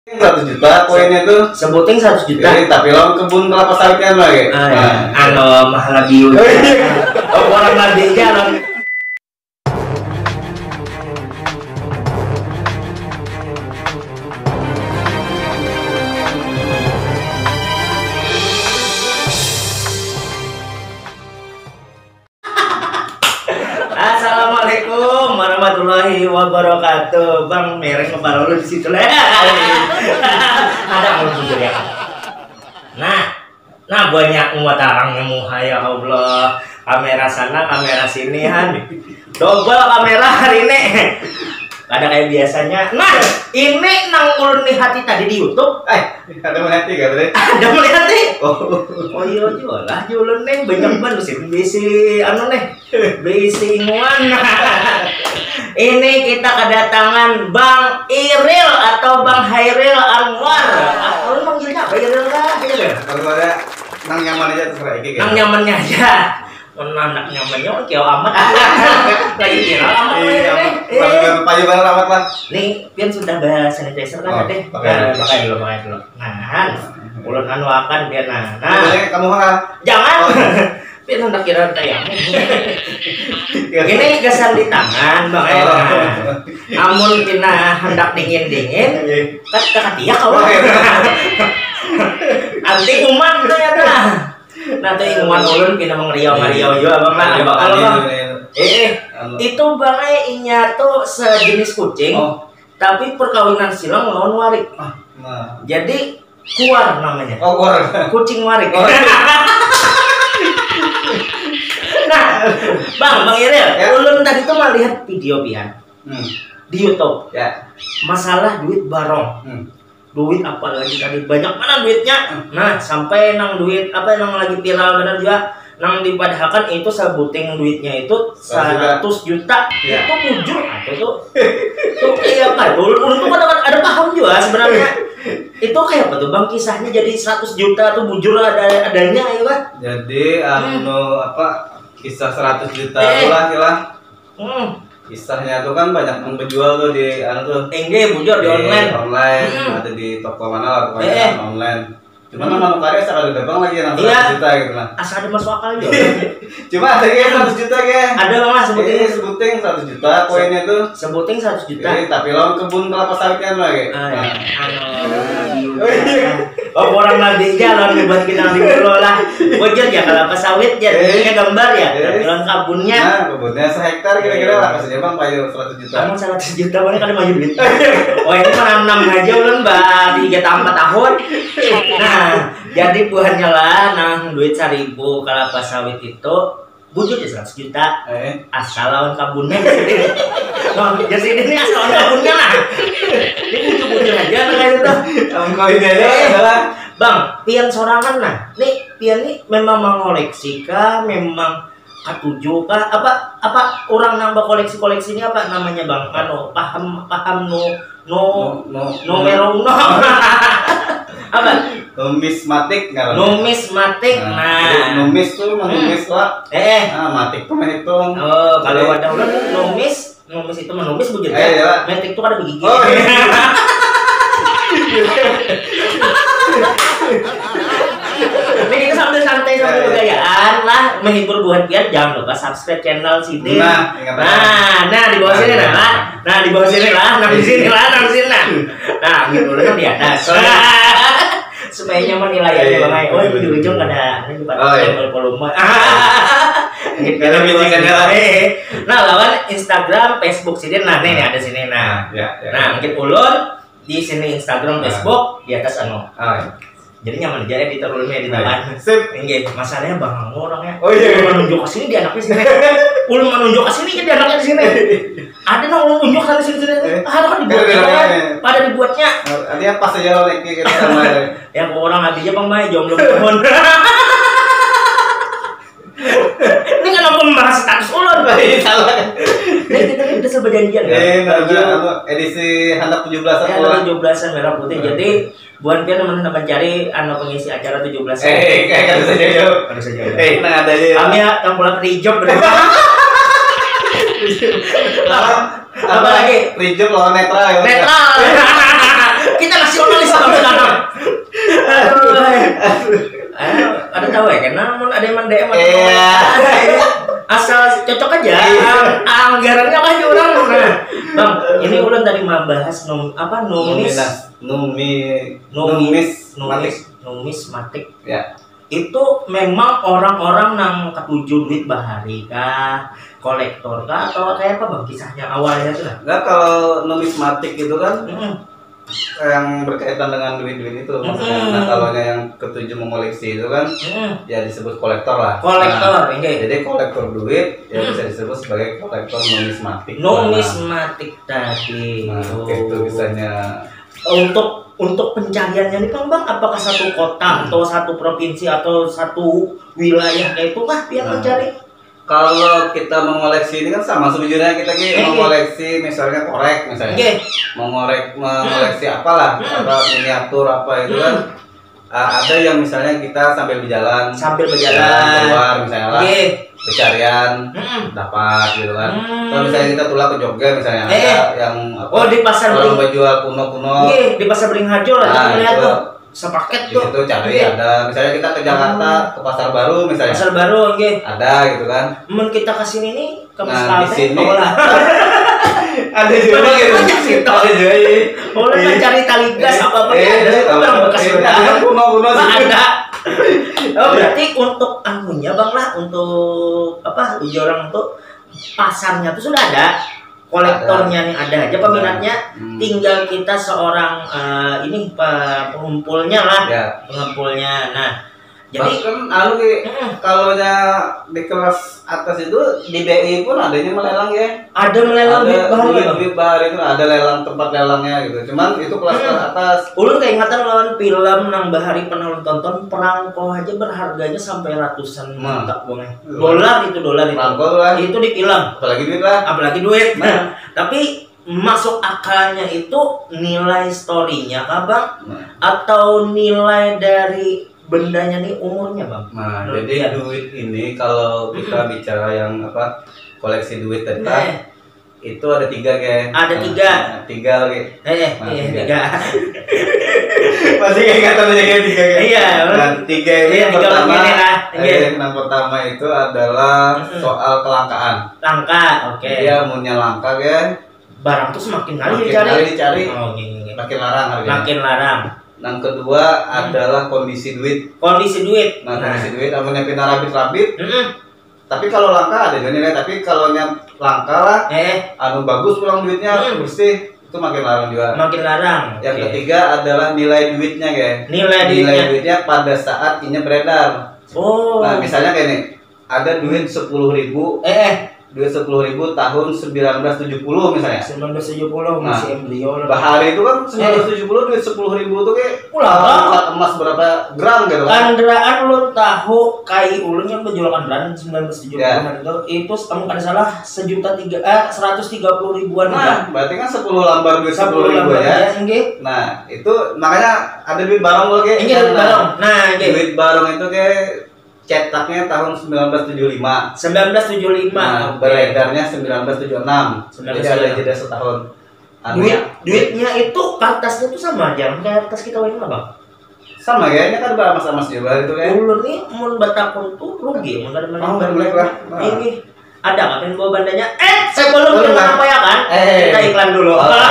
100 juta koinnya tuh sebuting 100 juta. Tapi lawan kebun kelapa sawitnya lagi. Mahal lagi. Orang lagi jalan. Assalamualaikum warahmatullahi wabarakatuh. Bang, merek kepala lu di situ lah. Ada orang jujur ya. Nah banyak umat orang yang ya Allah. Kamera sana, kamera sini han. Double kamera hari ini. Ada kayak biasanya. Nah, ini nangul nih hati tadi di YouTube. Ada melati gak tadi? Ada melati. Oh iya jual lah jualan nih banyak banget sih. Bisi anu nih, bisi inguan. Ini kita kedatangan Bang Iril atau Bang Hairil Anwar. Lu manggilnya apa Iril lah? Kalau ada nang nyaman aja terserah iki. Nang nyamannya aja. Anak nyamannya orang kaya amat. Lagi kira amat. Pakai barang amat lah. Nih, pian sudah bahas sanitizer kan tadi. Pakai dulu. Nah, ulun anu akan pian nah. Kamu mah jangan. Pian hendak kira tayang. Ini kesan di tangan, Bang. Amun pina hendak dingin-dingin, kat dia kau. Anti umat ternyata. Nanti inguman ulun pina mengeriau-ngeriau juga Bang lah. Kalau Bang itu bangnya inya tuh sejenis kucing, tapi perkawinan silang lawan warik. Jadi kuar namanya. Kuar. Kucing warik. Nah, Bang Iril, ulun tadi tuh melihat video pian di YouTube. Masalah duit barong. Duit apa lagi tadi banyak mana duitnya. Nah, sampai nang duit apa yang lagi viral benar juga. Nang dipadahkan itu sebuting duitnya itu 100 juta. Itu bujur atau tuh kayak apa? Ulun tuh ada paham juga sebenarnya. Itu kayak apa tuh Bang kisahnya jadi 100 juta tuh bujur adanya ya Bang? Jadi kisah 100 juta lah. Kisahnya tuh kan banyak yang berjual tuh di bujur di online. Ada di toko mana lah pokoknya online. Cuman nama karya sekali terbang lagi yang 100 juta gitu lah. Asal ada masuk akal juga. Cuma ada kayak 100 juta kayak. Ada Bang lah sebuting 100 juta koinnya tuh. Sebuting 100 juta. Tapi lawan kebun kelapa sawitnya lagi. Orang lagi jalan buat kita dikelola. Wajar ya kelapa sawit jadinya gambar ya. Lawan kebunnya. Nah, kebunnya sehektar kira-kira lah kasih Bang payu 100 juta. Kamu 100 juta mana kan maju duit. Ini mah 6 aja ulun 3 tambah tahun. Nah, jadi buahnya lah duit 1.000 kelapa sawit itu bujur ya 100 juta. Asal lawan kabunnya. Jadi ini asal lawan kabunnya lah. Ini bujur aja kayak itu. Koinnya adalah Bang, pian sorangan nah. Nih, pian nih memang mengoleksi kah? Memang katuju kah? Apa orang nambah koleksi ini apa namanya Bang? Paham numero uno. Apa? Numismatik nggak? Numismatik. Nah, numis tuh menumis lah. Matik tuh menghitung. Oh, kalau ada ulang numis itu menumis bujur ya. Matik tuh ada begigi. Ini kita sambil santai sambil bergayaan lah menghibur buat pian. Jangan lupa subscribe channel sini. Nah di bawah sini nah di bawah sini lah, di sini lah. Nah gitu dulu kan di atas. Supaya nyaman nilainya Bang. Oh di ujung ada ini Pak volume. Nah lawan Instagram, Facebook sini. Nah nih ada sini. Nah mungkin ulun di sini Instagram, Facebook di atas jadi nyaman aja editor ulunnya di tangan. Masalahnya Bang orangnya. Menunjuk ke sini di anaknya sini. Ulun menunjuk ke sini jadi anaknya di sini. Ada ulun tunjuk sana sini. Harus kan dibuat pada dibuatnya. Artinya pas aja lo kayak sama. Yang orang hatinya Bang Mai jomblo mohon. Ini kan aku membahas status ulun. Salah. Kita seperjanjian kan. Edisi handap 17-an. Handap 17-an merah putih. Jadi buat pian mencari pengisi acara 17-an. Kayak harus saja. Nah ada aja. Kami yang pulang rijop berdua. Apa lagi? Rijop lawan netral. Netral. Kita nasionalis yang DM asal cocok aja. Anggarannya kan orang. Nah, Bang, ini ulang tadi mau bahas numismatik. Ya. Itu memang orang-orang yang ketujuh duit bahari kah, kolektor kah, atau kayak apa Bang kisahnya awalnya tuh? Nah, kalau numismatik itu kan yang berkaitan dengan duit-duit itu maksudnya. Nah, kalau yang ketujuh mengoleksi itu kan ya disebut kolektor lah. Kolektor, jadi kolektor duit ya bisa disebut sebagai kolektor numismatik. Numismatik tadi. Nah, itu bisanya. Untuk pencariannya nih Bang, apakah satu kota atau satu provinsi atau satu wilayah kayak itu kah yang mencari? Kalau kita mengoleksi ini kan sama sebenarnya kita mengoleksi misalnya korek misalnya, mengoleksi apalah, apa miniatur apa itu kan, ada yang misalnya kita sambil berjalan keluar misalnya lah, pencarian dapat gitu kan. Kalau misalnya kita tulah ke Jogja misalnya, ada yang di pasar orang berjual kuno-kuno, di pasar Beringharjo lah, lihat tuh sepaket tuh. Itu cari ada. Misalnya kita ke Jakarta, ke Pasar Baru misalnya. Pasar Baru, ada gitu kan. Kita kesini nih ke di sini ada juga gitu. Ada juga. Cari tali gas apa ada bekas kuno ada. Berarti untuk anunya Bang lah, untuk apa? Orang tuh pasarnya tuh sudah ada. Kolektornya nih ada aja peminatnya, tinggal kita seorang pengumpulnya lah, pengumpulnya. Nah, jadi kan kalau di kelas atas itu di BI pun adanya melelang ya. Ada melelang duit bahari itu ada lelang, tempat lelangnya gitu. Cuman itu kelas atas. Ulun keingatan lawan film nang bahari pernah tonton, perangko aja berharganya sampai ratusan juta dolar itu. Perangko lah. Itu di film. Apalagi duit. Nah, tapi masuk akalnya itu nilai storynya kah Bang? Atau nilai dari bendanya nih umurnya Bang? Nah, jadi duit ini kalau kita bicara yang koleksi duit tadi itu ada 3 guys. Ada 3. 3 lagi. Tiga. Masih ingatan aja kayak 3 guys. Iya. Dan 3 ini yang pertama itu adalah soal kelangkaan. Langka, oke. Dia punya langka guys. Barang tuh semakin kali dicari. Makin larang harganya. Makin larang. Yang kedua adalah kondisi duit. Nah, kondisi duit namanya pina rabit. Tapi kalau langka ada juga nilai, tapi kalau langka lah, bagus pulang duitnya bersih, itu makin larang juga. Makin larang. Yang ketiga adalah nilai duitnya guys. Nilai duitnya pada saat ini beredar. Nah, misalnya kayak nih, ada duit 10.000. Duit 10.000 tahun 1970 misalnya. 1970 masih embrio. Bahari itu kan 1970 duit 10.000 tuh kayak emas berapa gram gitu kan. Kendaraan ulun tahu kai ulun yang menjual kendaraan 1970 itu kamu kada salah 130 ribuan. Nah, berarti kan 10 lembar duit 10.000 ya. Nah, itu makanya ada duit barong lagi. Duit barong itu kayak cetaknya tahun 1975. Nah, beredarnya 1976. Jadi ada jeda setahun. Duitnya itu kertasnya tuh sama aja kayak kertas kita ini lah Bang. Sama kayaknya kan emas-emas juga itu kan. Ulun nih mun batakun tuh rugi mun ada boleh lah. Ini ada nggak pengen bawa bandanya? Sebelum kita apa ya kan? Kita iklan dulu.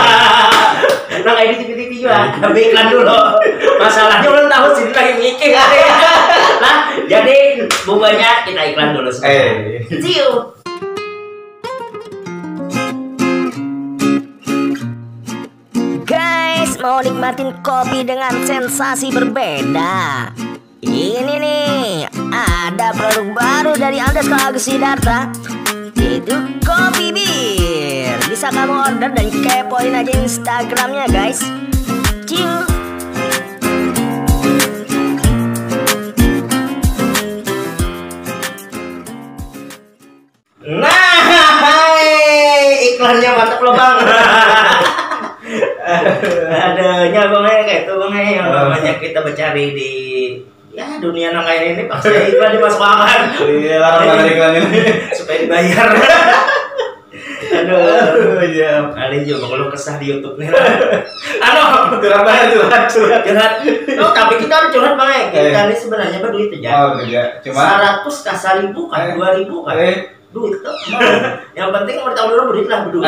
Nah kayak di TV juga, tapi iklan dulu. Masalahnya ulun tahu sini lagi mikir. Nah, jadi bunganya kita iklan dulu. See you. Guys, mau nikmatin kopi dengan sensasi berbeda. Ini nih, ada produk baru dari Andes Kalagi Sidarta. Itu Kopi Bir. Bisa kamu order dan kepoin aja Instagramnya guys. Cing. Nah, iklannya mantap loh Bang. Adanya Bang kayak itu Bang yang namanya kita mencari di dunia nang kayak ini pasti iklan dimasukkan. Iya, larang iklan ini supaya dibayar. Aduh, ya. Kalian juga kalau kesah di YouTube nih. Curhat. Oh, tapi kita harus curhat Bang. Kita ini sebenarnya berduit aja. Oh, iya. Cuma 100 kah 1000 kah 2000 kah? Duit tuh. Yang penting mau tahun dulu berduit lah berduit.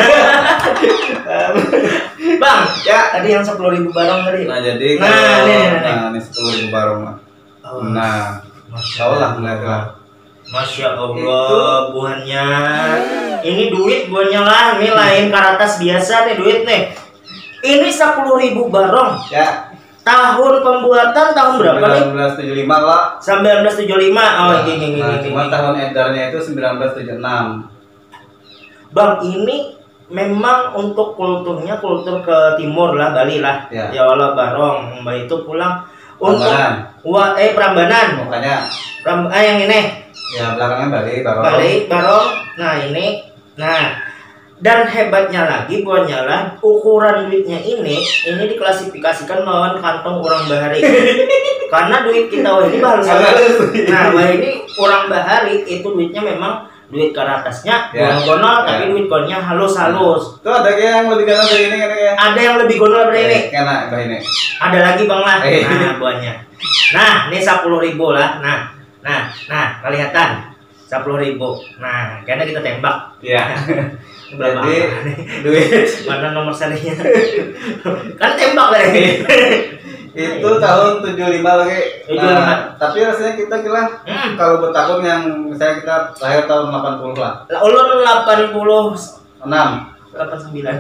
Bang, ya tadi yang 10.000 barong tadi. Nah, jadi ini 10.000 barong lah. Nah, tahu lah ngeliatlah. Masya Allah, buahnya. Ini duit buahnya lah, ini lain karatas biasa nih duit nih. Ini 10.000 barong. Ya. Tahun pembuatan tahun berapa nih? 1975 lah. 1975. Oh, ini. Cuma tahun edarnya itu 1976. Bang, ini memang untuk kulturnya kultur ke timur lah, Bali lah. Ya. Ya Allah barong, Mbak itu pulang untuk Prambanan. Prambanan. Makanya Yang ini. Ya, belakangnya Barong. Barong. Nah, ini. Nah, dan hebatnya lagi buahnya lah ukuran duitnya ini diklasifikasikan melawan kantong orang bahari. Karena duit kita ini halus. Nah, ini orang bahari itu duitnya memang duit karatasnya gonol tapi duit gonnya halus-halus. Tuh ada yang lebih gonol dari ini kan ya? Ada yang lebih gonol dari ini. Kena ini. Ada lagi Bang lah. Nah, buahnya. Nah, ini 10.000 lah. Nah, kelihatan 10.000. Nah, karena kita tembak. Iya. Jadi duit mana nomor serinya? Kan tembak lagi. Itu tahun 75 lagi. Nah, tapi rasanya kita kira kalau bertahun yang misalnya kita lahir tahun 80 lah. Ulun 86. 89.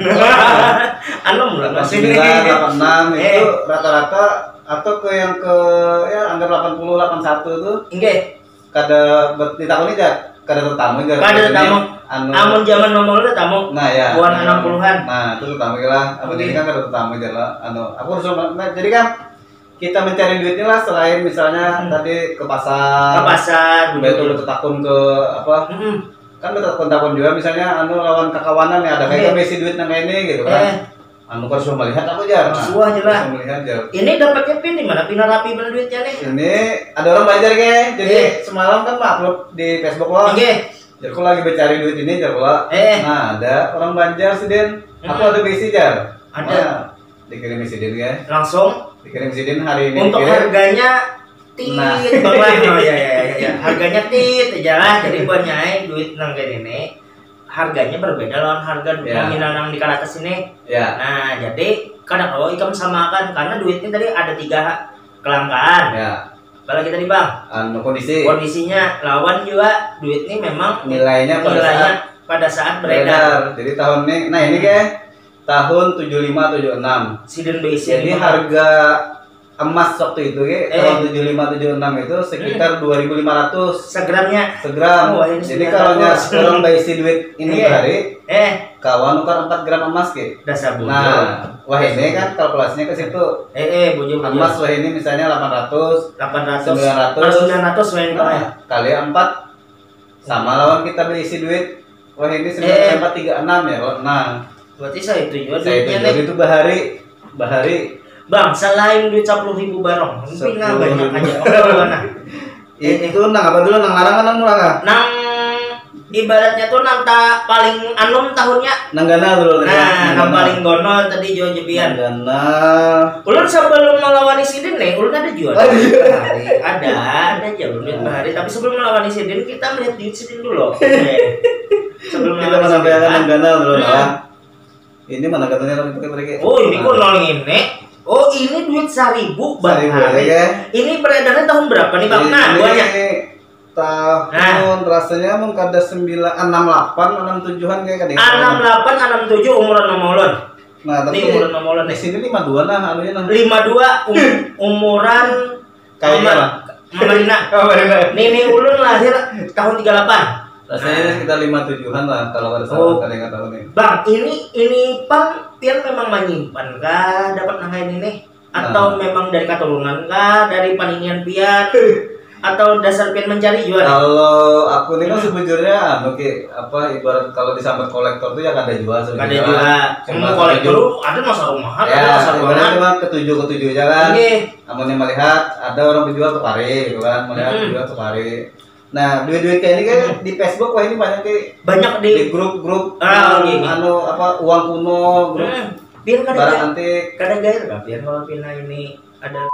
86 86 itu rata-rata atau ke yang ke ya anggap 80 81 tuh. Nggih. Kada di tahun ini kada tamu amun zaman nomor udah tamu. Nah, ya. Buan 60-an. Nah, itu tamu lah. Apa ini kan kada tamu aja lah. Aku harus jadi kan kita mencari duitnya lah selain misalnya tadi ke pasar. Betul takun ke apa? Kan betul takun juga misalnya lawan kakawanan ya ada kayak besi duit nang ini gitu kan. Harus melihat apa aja. Sesuai lah. Ini dapatnya pin di mana? Pin rapi bener duitnya nih. Ini ada orang belajar ke. Jadi semalam kan upload di Facebook lo. Jadi aku lagi mencari duit ini jar pula. Nah, ada orang Banjar sih Den. Aku ada besi jar. Ada. Dikirim si Den ya. Langsung dikirim si Den hari ini. Untuk harganya tit Bang lah. Oh ya. Harganya tit aja lah. Jadi buat nyai duit nang kayak ini. Harganya berbeda lawan harga nominal yang di atas ini. Ya. Nah, jadi kadang kalau ikam samakan karena duitnya tadi ada 3 kelangkaan. Ya. Apalagi tadi Bang? Kondisinya lawan juga duit ini memang nilainya pada saat beredar. Jadi tahun ini, nah ini kayak tahun 75 76. Siden BC. Jadi harga emas waktu itu tahun 75 76 itu sekitar 2.500 segram. Jadi kalau orang bayar duit ini hari kawan nukar 4 gram emas dasar bujo. Nah, wah ini kan kalkulasinya ke situ. Bujo. Emas wah ini misalnya 800 900 kali 4 sama lawan kita berisi duit. Wah ini 9436 ya. Nah, berarti saya itu juga itu bahari Bang, selain duit 10.000 barong, mungkin banyak aja. Itu nang apa dulu nang larang nang murah nang ibaratnya tuh nang paling anom tahunnya. Nang gana dulu. Nah, nang paling gonol tadi jual jebian. Gana. Ulun sebelum melawan Isidin nih, ulun ada jual. Ada jual duit bahari. Tapi sebelum melawan Isidin kita melihat duit Isidin dulu. Sebelum kita sampai nang gana dulu lah. Ini mana katanya mereka? Oh, ini gonol ini. Oh, ini duit 1.000 bahari. Ini peredarannya tahun berapa nih Bang? Nah, banyak. Tahun rasanya mung kada 68 67-an kayak kadang. 68 67 umuran nomolon. Nah, tapi umuran nomolon di sini 52 nah anunya nah. 52 umuran kayaknya Marina. Nih ulun lahir tahun 38. Rasanya sekitar 57-an lah kalau ada salah kada ingat tahun ini. Bang, ini Pang pian memang menyimpan kah dapat nangain ini? Atau memang dari keturunan kah dari paninian pian? Atau dasar pian mencari jual? Kalau aku ini kan sejujurnya apa ibarat kalau disambat kolektor tuh ya kada jual sebenarnya. Kada jual. Semua kolektor ada masa rumahan, ada masa rumahan. Cuma ketujuh aja kan. Namun yang melihat ada orang berjual ke pari gitu kan, melihat berjual ke pari. Nah, duit-duit kayak ini kan di Facebook, wah ini banyak di grup-grup uang kuno, grup biar barang antik. Kadang gair lah, biar kalau Pina ini ada